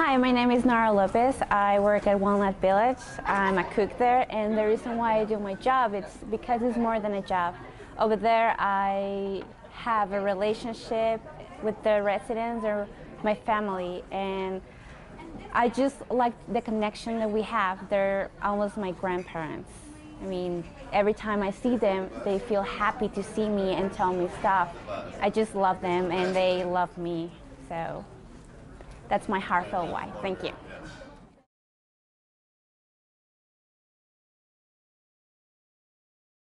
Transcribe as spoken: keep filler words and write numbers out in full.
Hi, my name is Naara Lopez. I work at Walnut Village. I'm a cook there, and the reason why I do my job is because it's more than a job. Over there, I have a relationship with the residents or my family, and I just like the connection that we have. They're almost my grandparents. I mean, every time I see them, they feel happy to see me and tell me stuff. I just love them, and they love me. So that's my heartfelt why. Thank you.